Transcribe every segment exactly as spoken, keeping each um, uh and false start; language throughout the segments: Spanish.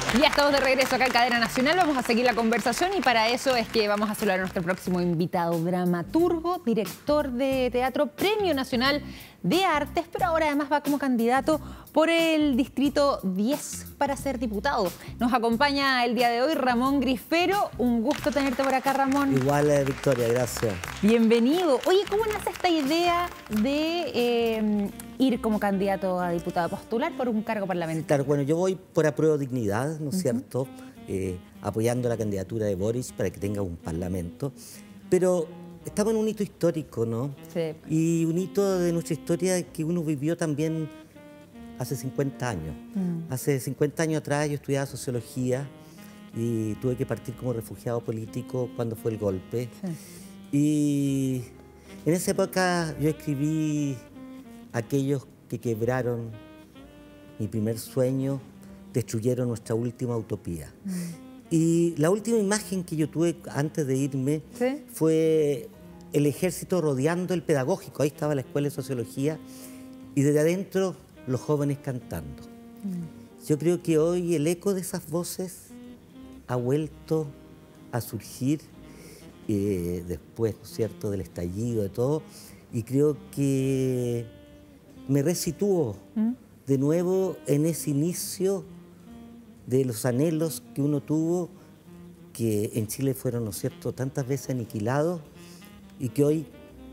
Ya estamos de regreso acá en Cadena Nacional, vamos a seguir la conversación y para eso es que vamos a saludar a nuestro próximo invitado, dramaturgo, director de teatro, Premio Nacional de Artes, pero ahora además va como candidato por el Distrito diez para ser diputado. Nos acompaña el día de hoy Ramón Grifero, un gusto tenerte por acá, Ramón. Igual, eh, Victoria, gracias. Bienvenido. Oye, ¿cómo nace esta idea de eh, ir como candidato a diputado, postular por un cargo parlamentario? Claro, bueno, yo voy por apruebo dignidad, ¿no es uh-huh. cierto? Eh, apoyando la candidatura de Boric para que tenga un parlamento, pero estamos en un hito histórico, ¿no? Sí. Y un hito de nuestra historia que uno vivió también hace cincuenta años. Mm. Hace cincuenta años atrás yo estudiaba sociología y tuve que partir como refugiado político cuando fue el golpe. Sí. Y en esa época yo escribí aquellos que quebraron mi primer sueño, destruyeron nuestra última utopía. Mm. Y la última imagen que yo tuve antes de irme ¿Sí? fue el ejército rodeando el pedagógico. Ahí estaba la escuela de sociología y desde adentro los jóvenes cantando. Mm. Yo creo que hoy el eco de esas voces ha vuelto a surgir eh, después, ¿no es cierto?, del estallido, de todo, y creo que me resitúo ¿Mm? de nuevo en ese inicio de los anhelos que uno tuvo, que en Chile fueron, ¿no es cierto?, tantas veces aniquilados y que hoy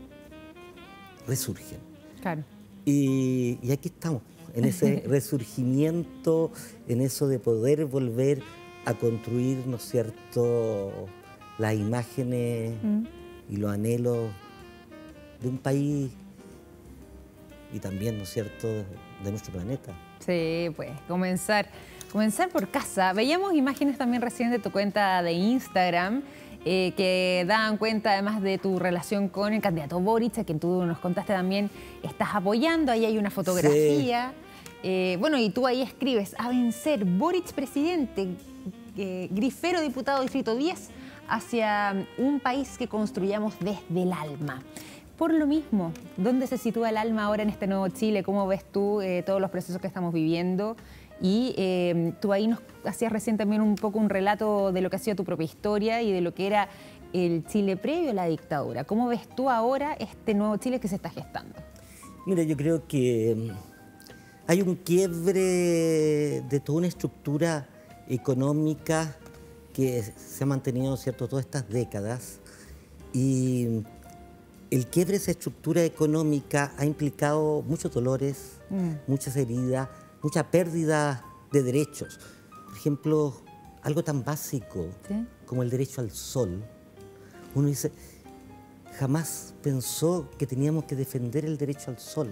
resurgen. Claro. Y, y aquí estamos, en ese resurgimiento, en eso de poder volver a construir, ¿no es cierto?, las imágenes mm. y los anhelos de un país y también, ¿no es cierto?, de nuestro planeta. Sí, pues, comenzar, comenzar por casa. Veíamos imágenes también recién de tu cuenta de Instagram eh, que daban cuenta además de tu relación con el candidato Boric, a quien tú nos contaste también estás apoyando. Ahí hay una fotografía. Sí. Eh, bueno, y tú ahí escribes, a vencer, Boric presidente, eh, Grifero diputado Distrito diez, hacia un país que construyamos desde el alma. Por lo mismo, ¿dónde se sitúa el alma ahora en este nuevo Chile? ¿Cómo ves tú eh, todos los procesos que estamos viviendo? Y eh, tú ahí nos hacías recién también un poco un relato de lo que ha sido tu propia historia y de lo que era el Chile previo a la dictadura. ¿Cómo ves tú ahora este nuevo Chile que se está gestando? Mira, yo creo que hay un quiebre de toda una estructura económica que se ha mantenido, ¿cierto?, todas estas décadas, y el quiebre de esa estructura económica ha implicado muchos dolores, mm. muchas heridas, mucha pérdida de derechos. Por ejemplo, algo tan básico ¿Sí? como el derecho al sol. Uno dice, jamás pensó que teníamos que defender el derecho al sol.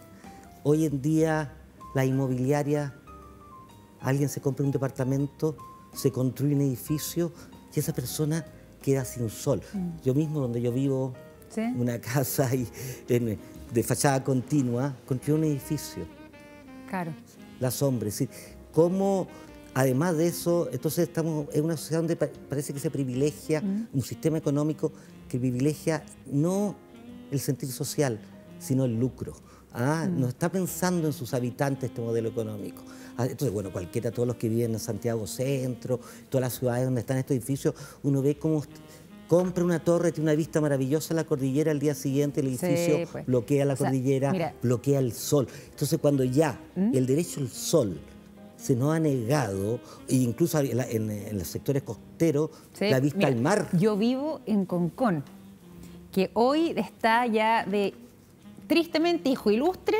Hoy en día, la inmobiliaria, alguien se compra un departamento, se construye un edificio y esa persona queda sin sol. Mm. Yo mismo, donde yo vivo, ¿Sí? una casa y, en, de fachada continua, construí un edificio. Claro. La sombra. Es decir, cómo, además de eso, entonces estamos en una sociedad donde parece que se privilegia mm. un sistema económico que privilegia no el sentir social, sino el lucro. ¿Ah? Mm. No está pensando en sus habitantes este modelo económico. Entonces, bueno, cualquiera, todos los que viven en Santiago Centro, todas las ciudades donde están estos edificios, uno ve cómo compra una torre, tiene una vista maravillosa a la cordillera, al día siguiente el edificio sí, pues. bloquea la o cordillera, sea, mira. bloquea el sol. Entonces, cuando ya ¿Mm? el derecho al sol se nos ha negado, e incluso en, en, en los sectores costeros, sí, la vista mira, al mar. Yo vivo en Concón, que hoy está ya de, tristemente, hijo ilustre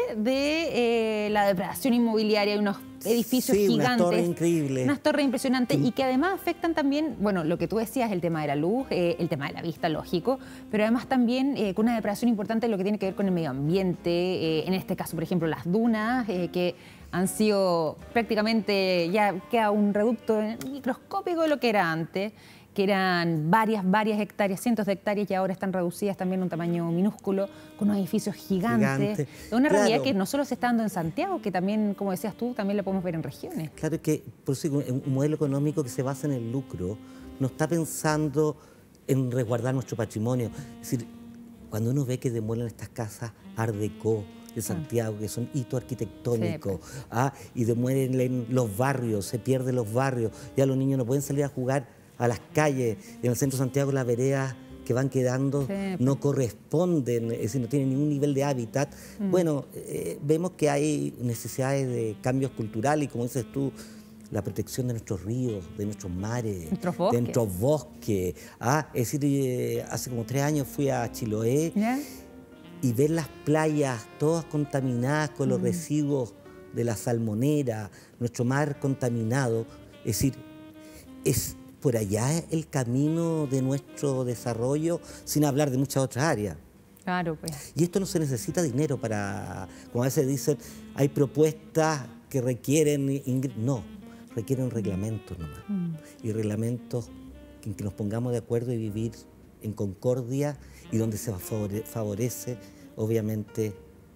de eh, la depredación inmobiliaria y unos edificios sí, gigantes. Unas torres increíbles. Unas torres impresionantes y que además afectan también, bueno, lo que tú decías, el tema de la luz, eh, el tema de la vista, lógico, pero además también eh, con una depredación importante en lo que tiene que ver con el medio ambiente, eh, en este caso, por ejemplo, las dunas, eh, que han sido prácticamente, ya queda un reducto microscópico de lo que era antes, que eran varias, varias hectáreas, cientos de hectáreas y ahora están reducidas también a un tamaño minúsculo, con unos edificios gigantes. Gigante. Una claro. realidad que no solo se está dando en Santiago, que también, como decías tú, también la podemos ver en regiones. Claro que, por eso, un modelo económico que se basa en el lucro, no está pensando en resguardar nuestro patrimonio. Es decir, cuando uno ve que demuelen estas casas Art Deco, de Santiago, que son hitos arquitectónicos, Sí, pues. ¿ah? Y demueren los barrios, se pierden los barrios, ya los niños no pueden salir a jugar a las calles, en el centro de Santiago las veredas que van quedando Sí, pues. no corresponden, es decir, no tienen ningún nivel de hábitat. Mm. Bueno, eh, vemos que hay necesidades de cambios culturales y como dices tú, la protección de nuestros ríos, de nuestros mares, nuestros bosques. de nuestros bosques. Ah, es decir, eh, hace como tres años fui a Chiloé ¿Ya? y ver las playas todas contaminadas con los Mm. residuos de la salmonera, nuestro mar contaminado. Es decir, es por allá el camino de nuestro desarrollo, sin hablar de muchas otras áreas. Claro, pues. Y esto no se necesita dinero para, como a veces dicen, hay propuestas que requieren, ingr- no, requieren reglamentos nomás. Mm. Y reglamentos en que nos pongamos de acuerdo y vivir en concordia y donde se favore- favorece, obviamente,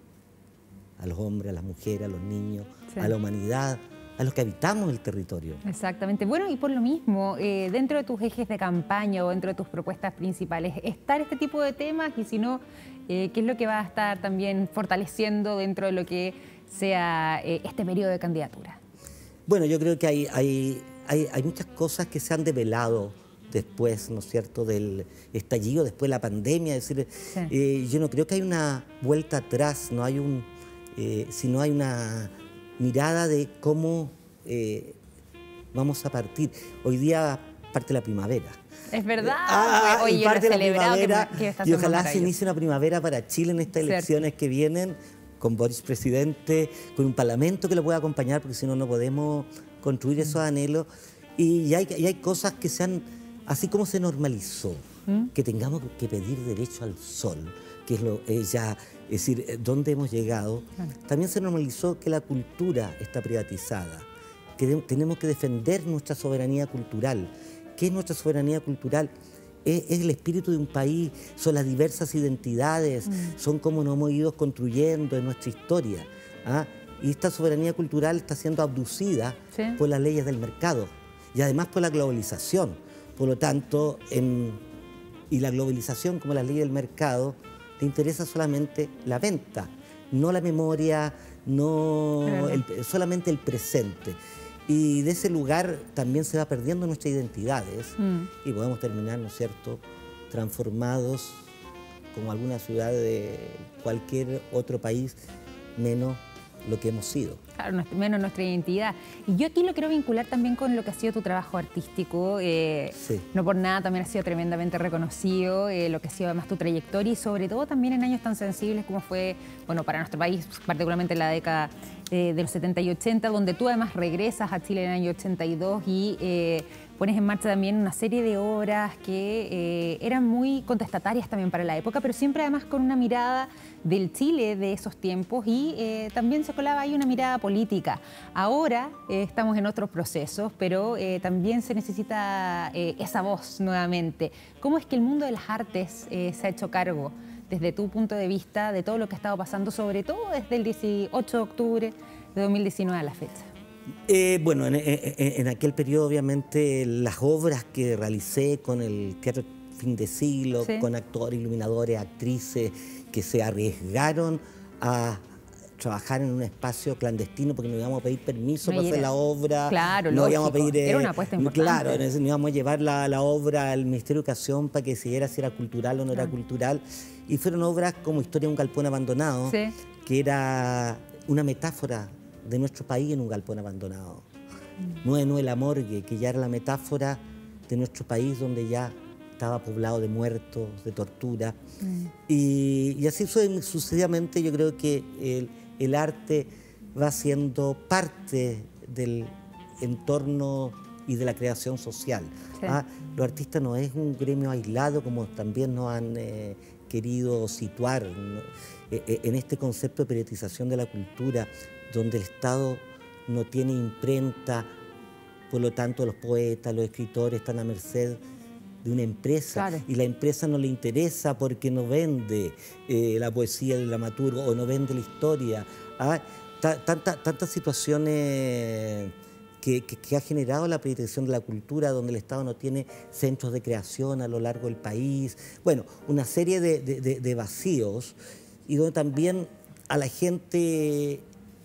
a los hombres, a las mujeres, a los niños, Sí. a la humanidad, a los que habitamos el territorio. Exactamente. Bueno, y por lo mismo, eh, dentro de tus ejes de campaña o dentro de tus propuestas principales, ¿estar este tipo de temas? Y si no, eh, ¿qué es lo que va a estar también fortaleciendo dentro de lo que sea eh, este periodo de candidatura? Bueno, yo creo que hay, hay, hay, hay muchas cosas que se han develado después, ¿no es cierto?, del estallido, después de la pandemia. Es decir, Sí. eh, yo no creo que hay una vuelta atrás, no hay un, eh, sino hay una mirada de cómo eh, vamos a partir. Hoy día parte la primavera. Es verdad. Ah, pues, y oye, yo lo he parte la celebrado que, primavera, me- que esta y semana ojalá se maravillosa. inicie una primavera para Chile en estas Cierto. elecciones que vienen, con Boris presidente, con un parlamento que lo pueda acompañar, porque si no, no podemos construir esos anhelos. Y, y hay, y hay cosas que se han, así como se normalizó, ¿Mm? que tengamos que pedir derecho al sol, que es lo es ya, es decir, eh, dónde hemos llegado. Claro. También se normalizó que la cultura está privatizada, que de- tenemos que defender nuestra soberanía cultural. ¿Qué es nuestra soberanía cultural? Es, es el espíritu de un país, son las diversas identidades, Mm. son como nos hemos ido construyendo en nuestra historia. ¿Ah? Y esta soberanía cultural está siendo abducida Sí. por las leyes del mercado y además por la globalización. Por lo tanto, en, y la globalización como las leyes del mercado, le interesa solamente la venta, no la memoria, no Claro. el- solamente el presente. Y de ese lugar también se va perdiendo nuestras identidades Mm. y podemos terminar, ¿no es cierto?, transformados como alguna ciudad de cualquier otro país, menos lo que hemos sido. Claro, nuestra- menos nuestra identidad. Y yo aquí lo quiero vincular también con lo que ha sido tu trabajo artístico. eh, Sí. No por nada también ha sido tremendamente reconocido, eh, lo que ha sido además tu trayectoria y sobre todo también en años tan sensibles como fue, bueno, para nuestro país, particularmente en la década eh, de los setenta y ochenta, donde tú además regresas a Chile en el año ochenta y dos y eh, pones en marcha también una serie de obras que eh, eran muy contestatarias también para la época, pero siempre además con una mirada del Chile de esos tiempos y eh, también se colaba ahí una mirada política. Ahora eh, estamos en otros procesos, pero eh, también se necesita eh, esa voz nuevamente. ¿Cómo es que el mundo de las artes eh, se ha hecho cargo, desde tu punto de vista, de todo lo que ha estado pasando, sobre todo desde el dieciocho de octubre de dos mil diecinueve a la fecha? Eh, bueno, en, en- en aquel periodo, obviamente, las obras que realicé con el Teatro Fin de Siglo, Sí. con actores, iluminadores, actrices que se arriesgaron a trabajar en un espacio clandestino porque no íbamos a pedir permiso No, para y hacer era- la obra. claro, no íbamos a lógico. pedir, Era una apuesta importante. Claro, no íbamos a llevar la, la obra al Ministerio de Educación para que decidiera si era cultural o no era Claro. cultural. Y fueron obras como Historia de un galpón abandonado, Sí. que era una metáfora de nuestro país en un galpón abandonado. nueve nueve La Morgue, que ya era la metáfora de nuestro país donde ya estaba poblado de muertos, de tortura. Mm. Y, y así su- sucesivamente yo creo que el, el arte va siendo parte del entorno y de la creación social. Sí. ¿Ah? Los artistas no es un gremio aislado como también nos han eh, querido situar, ¿no? Eh, eh, en este concepto de privatización de la cultura, donde el Estado no tiene imprenta, por lo tanto los poetas, los escritores están a merced de una empresa, Claro. y la empresa no le interesa porque no vende eh, la poesía del dramaturgo o no vende la historia. ¿Ah? Ta- tanta- tantas situaciones que, que- que ha generado la privatización de la cultura, donde el Estado no tiene centros de creación a lo largo del país. Bueno, una serie de, de- de- de vacíos y donde también a la gente,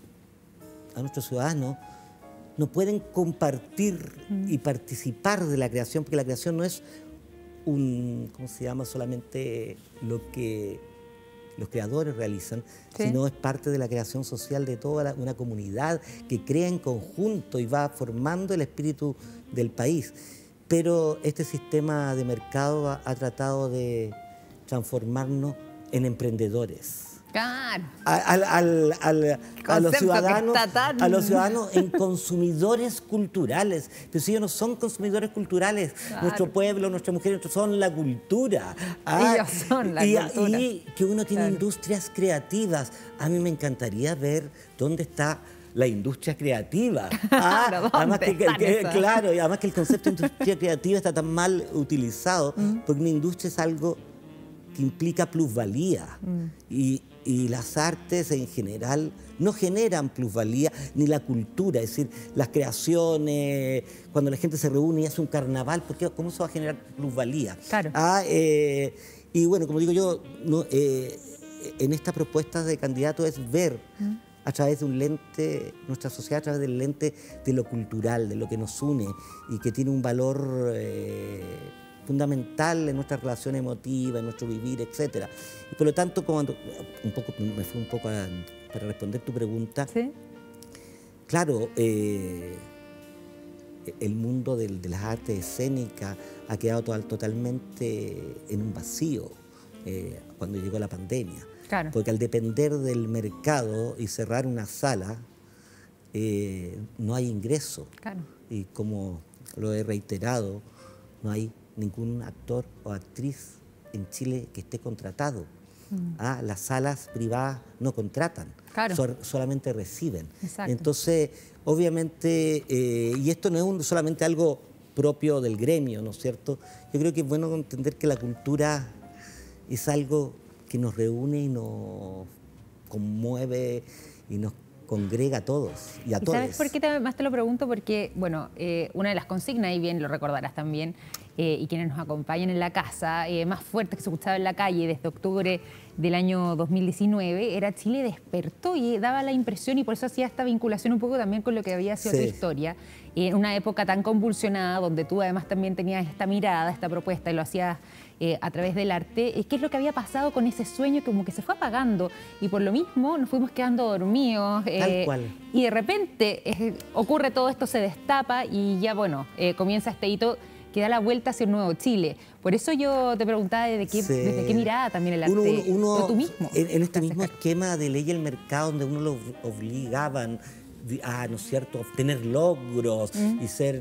a nuestros ciudadanos, no pueden compartir mm. y participar de la creación, porque la creación no es un, ¿cómo se llama?, solamente lo que los creadores realizan, ¿sí?, sino es parte de la creación social de toda la, una comunidad que crea en conjunto y va formando el espíritu del país. Pero este sistema de mercado ha, ha tratado de transformarnos en emprendedores. Claro. Al, al, al, a, los ciudadanos, tan... a los ciudadanos en consumidores culturales. Pero si ellos no son consumidores culturales, claro. Nuestro pueblo, nuestras mujeres son la cultura. Ah, ellos son la y, cultura. Y que uno tiene, claro, industrias creativas. A mí me encantaría ver dónde está la industria creativa. Ah, ¿Dónde además que, que, que, claro, y además que el concepto de industria creativa está tan mal utilizado, mm. porque una industria es algo que implica plusvalía. Mm. Y, y las artes en general no generan plusvalía, ni la cultura, es decir, las creaciones, cuando la gente se reúne y hace un carnaval, ¿por qué? ¿Cómo eso va a generar plusvalía? Claro. Ah, eh, y bueno, como digo yo, no, eh, en esta propuesta de candidato es ver mm. a través de un lente, nuestra sociedad a través del lente de lo cultural, de lo que nos une y que tiene un valor eh, fundamental en nuestra relación emotiva, en nuestro vivir, etcétera. Y por lo tanto, cuando un poco, me fui un poco a, para responder tu pregunta, ¿sí? Claro, eh, el mundo del, de las artes escénicas ha quedado total, totalmente en un vacío eh, cuando llegó la pandemia. Claro. Porque al depender del mercado y cerrar una sala, eh, no hay ingreso. Claro. Y como lo he reiterado, no hay ningún actor o actriz en Chile que esté contratado. Mm. Ah, las salas privadas no contratan, claro. so, solamente reciben. Exacto. Entonces, obviamente, eh, y esto no es un, solamente algo propio del gremio, ¿no es cierto? Yo creo que es bueno entender que la cultura es algo que nos reúne y nos conmueve y nos congrega a todos y a todos. ¿Sabes por qué más te lo pregunto? Porque, bueno, eh, una de las consignas, y bien lo recordarás también, eh, y quienes nos acompañan en la casa, eh, más fuerte que se escuchaba en la calle desde octubre del año dos mil diecinueve, era Chile despertó, y daba la impresión, y por eso hacía esta vinculación un poco también con lo que había sido, sí, tu historia, en una época tan convulsionada, donde tú además también tenías esta mirada, esta propuesta, y lo hacías Eh, a través del arte. ¿Qué es lo que había pasado con ese sueño? Como que se fue apagando, y por lo mismo nos fuimos quedando dormidos. Eh, Tal cual. Y de repente eh, ocurre todo esto, se destapa, y ya, bueno, eh, comienza este hito que da la vuelta hacia un nuevo Chile. Por eso yo te preguntaba desde qué, sí, desde qué mirada también el arte, uno, uno, uno, tú mismo. En, en este mismo esquema de ley del mercado, donde uno lo obligaban a, ¿no es cierto?, obtener logros, mm, y ser,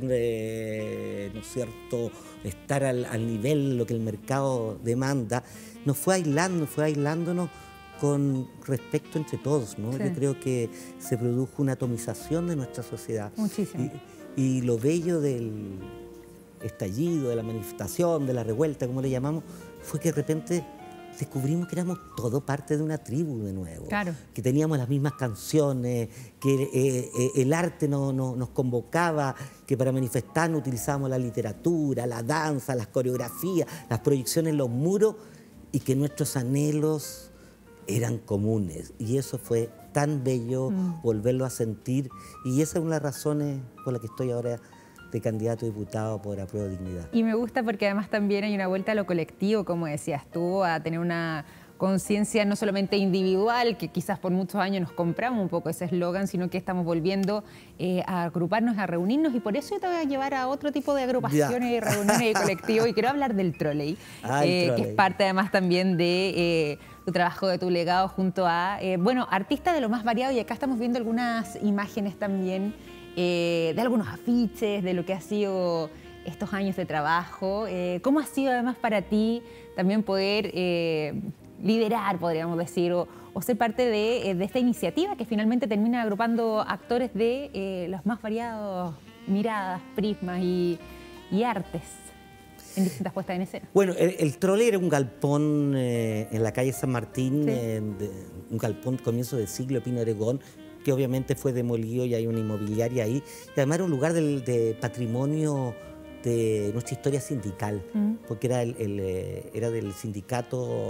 eh, ¿no es cierto?, estar al, al nivel de lo que el mercado demanda, nos fue aislando, fue aislándonos con respecto entre todos, ¿no? Sí. Yo creo que se produjo una atomización de nuestra sociedad. Muchísimo. Y, y lo bello del estallido, de la manifestación, de la revuelta, como le llamamos, fue que de repente descubrimos que éramos todo parte de una tribu de nuevo, claro, que teníamos las mismas canciones, que eh, eh, el arte no, no, nos convocaba, que para manifestarnos utilizábamos la literatura, la danza, las coreografías, las proyecciones en los muros, y que nuestros anhelos eran comunes. Y eso fue tan bello, mm, volverlo a sentir, y esa es una de las razones por las que estoy ahora de candidato a diputado por Apruebo Dignidad. Y me gusta porque además también hay una vuelta a lo colectivo, como decías tú, a tener una conciencia no solamente individual, que quizás por muchos años nos compramos un poco ese eslogan, sino que estamos volviendo eh, a agruparnos, a reunirnos, y por eso yo te voy a llevar a otro tipo de agrupaciones, ya, y reuniones y colectivos, y quiero hablar del trolley, ah, eh, trolley, que es parte además también de eh, tu trabajo, de tu legado, junto a, eh, bueno, artistas de lo más variado, y acá estamos viendo algunas imágenes también, Eh, de algunos afiches, de lo que ha sido estos años de trabajo. Eh, ¿Cómo ha sido además para ti también poder eh, liderar, podríamos decir, o, o ser parte de, de esta iniciativa que finalmente termina agrupando actores de eh, los más variados miradas, prismas y, y artes en distintas puestas en escena? Bueno, el, el trolley era un galpón eh, en la calle San Martín, sí, eh, de, un galpón comienzo del siglo, Pino Oregón, que obviamente fue demolido, y hay una inmobiliaria ahí, y además era un lugar del, de patrimonio de nuestra historia sindical, mm, porque era, el, el, era del sindicato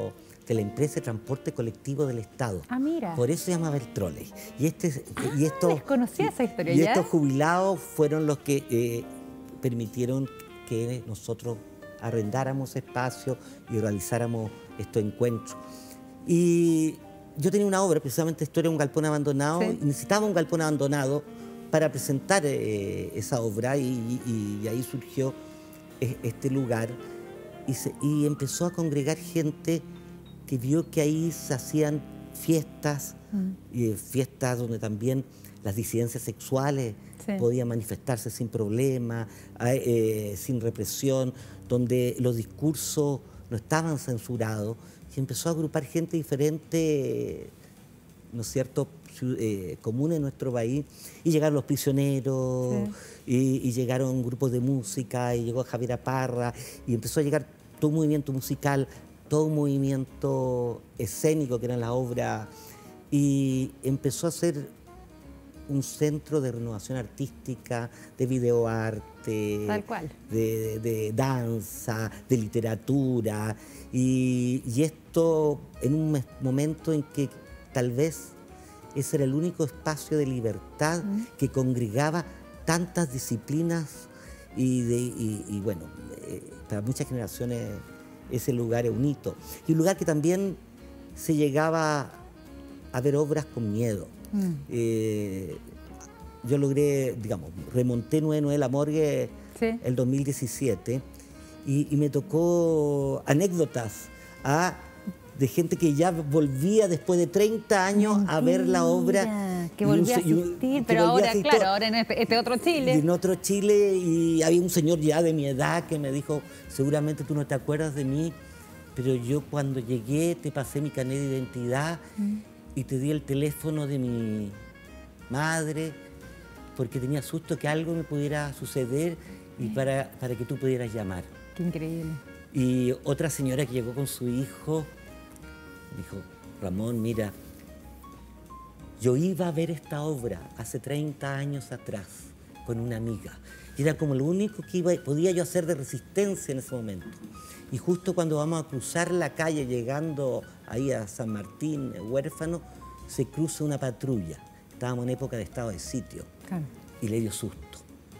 de la empresa de transporte colectivo del Estado. Ah, mira. Por eso se llamaba el trolley. Y, este, ah, y estos, desconocía esa historia, y ¿ya? estos jubilados fueron los que eh, permitieron que nosotros arrendáramos espacios y realizáramos estos encuentros. Y yo tenía una obra, precisamente esto era un galpón abandonado, sí. y necesitaba un galpón abandonado para presentar eh, esa obra, y, y, y ahí surgió este lugar, y, se, y empezó a congregar gente que vio que ahí se hacían fiestas, mm. y fiestas donde también las disidencias sexuales sí. podían manifestarse sin problema, eh, sin represión, donde los discursos no estaban censurados, y empezó a agrupar gente diferente, ¿no es cierto?, eh, común en nuestro país, y llegaron los prisioneros, sí. y, y llegaron grupos de música, y llegó Javiera Parra, y empezó a llegar todo un movimiento musical, todo un movimiento escénico que era la obra, y empezó a ser un centro de renovación artística, de videoarte, tal cual, de, de, de danza, de literatura, y, y esto en un momento en que tal vez ese era el único espacio de libertad mm. que congregaba tantas disciplinas, y, de, y, y bueno, eh, para muchas generaciones ese lugar es un hito. Y un lugar que también se llegaba a ver obras con miedo. Mm. Eh, yo logré, digamos, remonté nueve nueve La Morgue sí. el dos mil diecisiete, y, y me tocó anécdotas a, de gente que ya volvía después de treinta años Mentira, a ver la obra. Que volvía a asistir, pero ahora, asistir, claro, ahora en este, este otro Chile. En otro Chile, y había un señor ya de mi edad que me dijo, seguramente tú no te acuerdas de mí, pero yo cuando llegué te pasé mi carnet de identidad mm. y te di el teléfono de mi madre, porque tenía susto que algo me pudiera suceder y para, para que tú pudieras llamar. Qué increíble. Y otra señora que llegó con su hijo, me dijo, Ramón, mira, yo iba a ver esta obra hace treinta años atrás con una amiga. Y era como lo único que iba, podía yo hacer de resistencia en ese momento. Y justo cuando vamos a cruzar la calle, llegando ahí a San Martín, huérfano, se cruza una patrulla. Estábamos en época de estado de sitio. Claro. Y le dio susto.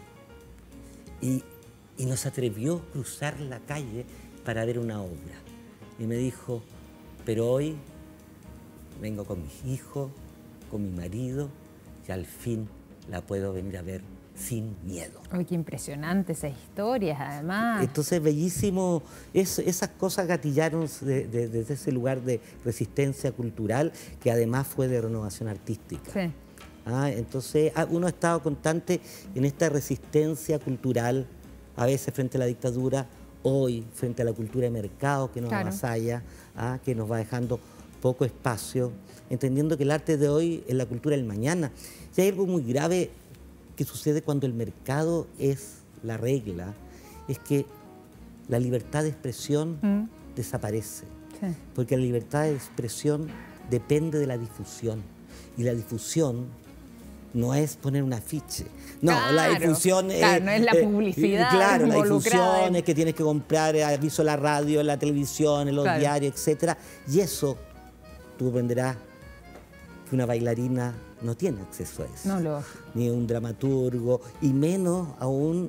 Y, y no se atrevió a cruzar la calle para ver una obra. Y me dijo, pero hoy vengo con mis hijos, con mi marido, y al fin la puedo venir a ver sin miedo. ¡Ay, qué impresionante esas historias, además! Entonces, bellísimo, es, esas cosas gatillaron desde de, de ese lugar de resistencia cultural, que además fue de renovación artística. Sí. Ah, entonces, uno ha estado constante en esta resistencia cultural, a veces frente a la dictadura, hoy frente a la cultura de mercado que nos claro. avasalla, ah, que nos va dejando poco espacio, entendiendo que el arte de hoy es la cultura del mañana. Y hay algo muy grave que sucede cuando el mercado es la regla, es que la libertad de expresión mm. desaparece, sí. porque la libertad de expresión depende de la difusión, y la difusión no es poner un afiche, no, claro, la difusión claro, es, no es la publicidad, eh, claro, la difusión en... es que tienes que comprar aviso en la radio, en la televisión, en los claro. diarios, etcétera, y eso tú aprenderás que una bailarina no tiene acceso a eso, no lo... ni un dramaturgo, y menos aún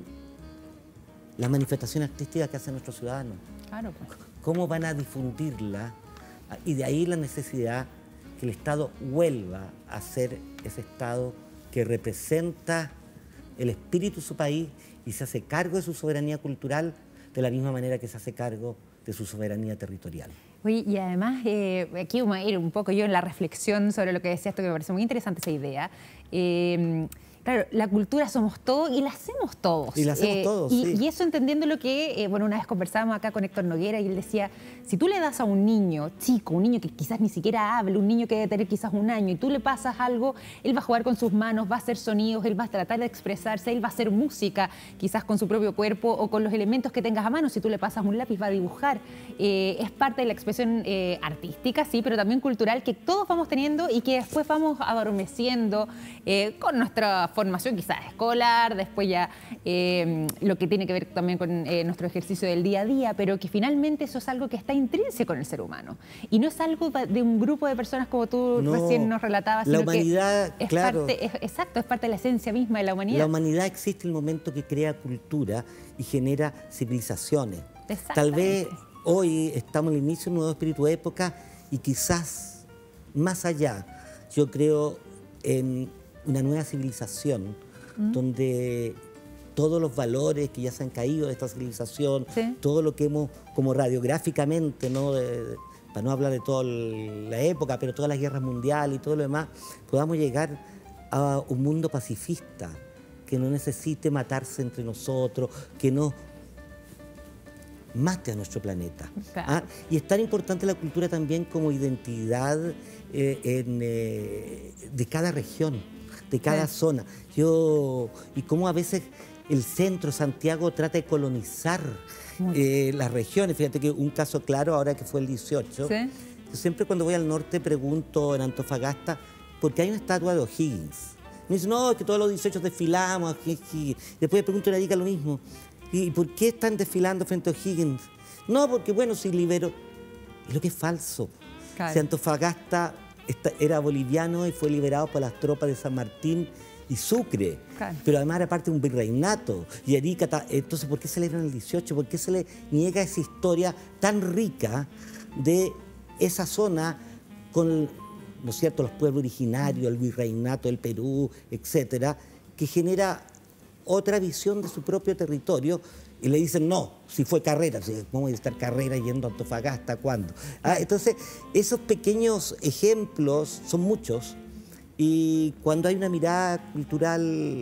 la manifestación artística que hacen nuestros ciudadanos. Claro, pues. ¿Cómo van a difundirla? Y de ahí la necesidad que el Estado vuelva a ser ese Estado que representa el espíritu de su país y se hace cargo de su soberanía cultural de la misma manera que se hace cargo de su soberanía territorial. Oye, y además, eh, aquí vamos a ir un poco yo en la reflexión sobre lo que decías tú, que me parece muy interesante esa idea. Eh, Claro, la cultura somos todos y la hacemos todos. Y la hacemos eh, todos, y, sí. Y eso entendiendo lo que, eh, bueno, una vez conversábamos acá con Héctor Noguera y él decía, si tú le das a un niño chico, un niño que quizás ni siquiera hable, un niño que debe tener quizás un año, y tú le pasas algo, él va a jugar con sus manos, va a hacer sonidos, él va a tratar de expresarse, él va a hacer música, quizás con su propio cuerpo o con los elementos que tengas a mano. Si tú le pasas un lápiz, va a dibujar. Eh, es parte de la expresión eh, artística, sí, pero también cultural que todos vamos teniendo y que después vamos adormeciendo eh, con nuestra formación quizás escolar, después ya eh, lo que tiene que ver también con eh, nuestro ejercicio del día a día, pero que finalmente eso es algo que está intrínseco en el ser humano. Y no es algo de un grupo de personas como tú no, recién nos relatabas, la sino humanidad, que es claro, parte, es, exacto, es parte de la esencia misma de la humanidad. La humanidad existe en el momento que crea cultura y genera civilizaciones. Tal vez hoy estamos en el inicio de un nuevo espíritu de época y quizás más allá, yo creo en una nueva civilización ¿Mm? donde todos los valores que ya se han caído de esta civilización, ¿Sí? todo lo que hemos, como radiográficamente, ¿no? De, de, para no hablar de toda la época, pero todas las guerras mundiales y todo lo demás, podamos llegar a un mundo pacifista, que no necesite matarse entre nosotros, que no mate a nuestro planeta. Claro. ¿Ah? Y es tan importante la cultura también como identidad eh, en, eh, de cada región, de cada sí. zona. Yo, y cómo a veces el centro, Santiago, trata de colonizar eh, las regiones. Fíjate que un caso claro, ahora que fue el dieciocho, ¿Sí? yo siempre cuando voy al norte pregunto en Antofagasta, ¿por qué hay una estatua de O'Higgins? Me dice, no, es que todos los dieciocho desfilamos. Después le pregunto a una dica lo mismo. ¿Y por qué están desfilando frente a O'Higgins? No, porque bueno, si liberó. Es lo que es falso. Claro. Si Antofagasta era boliviano y fue liberado por las tropas de San Martín y Sucre. Claro. Pero además era parte de un virreinato. Y Arica, entonces, ¿por qué celebran el dieciocho? ¿Por qué se le niega esa historia tan rica de esa zona con, ¿no es cierto?, los pueblos originarios, el virreinato del Perú, etcétera, que genera otra visión de su propio territorio, y le dicen, no, si fue Carrera, ¿cómo voy a estar Carrera yendo a Antofagasta? ¿Cuándo? Ah, entonces, esos pequeños ejemplos son muchos, y cuando hay una mirada cultural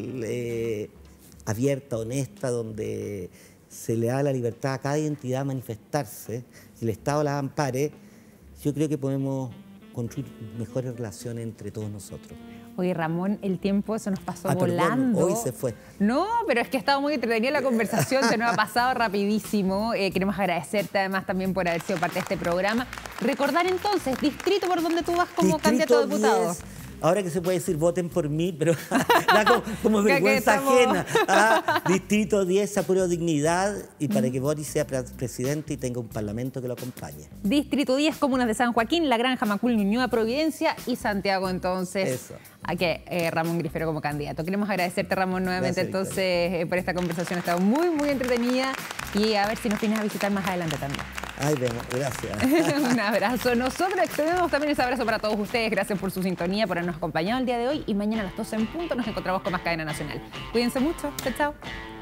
eh, abierta, honesta, donde se le da la libertad a cada identidad a manifestarse, y el Estado la ampare, yo creo que podemos construir mejores relaciones entre todos nosotros. Oye, Ramón, el tiempo se nos pasó ah, volando. Perdón, hoy se fue. No, pero es que ha estado muy entretenida la conversación, se nos ha pasado rapidísimo. Eh, queremos agradecerte además también por haber sido parte de este programa. Recordar entonces, distrito por donde tú vas como distrito candidato a diputado. diez. Ahora que se puede decir voten por mí, pero da como, como vergüenza estamos... ajena. Ah, distrito diez, Apuro Dignidad, y para que Boris sea presidente y tenga un parlamento que lo acompañe. Distrito diez, comunas de San Joaquín, La Granja, Macul, Ñuñoa, Providencia y Santiago, entonces. Eso. A que eh, Ramón Grifero como candidato. Queremos agradecerte, Ramón, nuevamente Gracias, entonces eh, por esta conversación. Ha estado muy, muy entretenida y a ver si nos vienes a visitar más adelante también. Ay, vemos, gracias. Un abrazo. Nosotros extendemos también ese abrazo para todos ustedes. Gracias por su sintonía, por habernos acompañado el día de hoy. Y mañana a las doce en punto nos encontramos con más Cadena Nacional. Cuídense mucho. Chao, chao.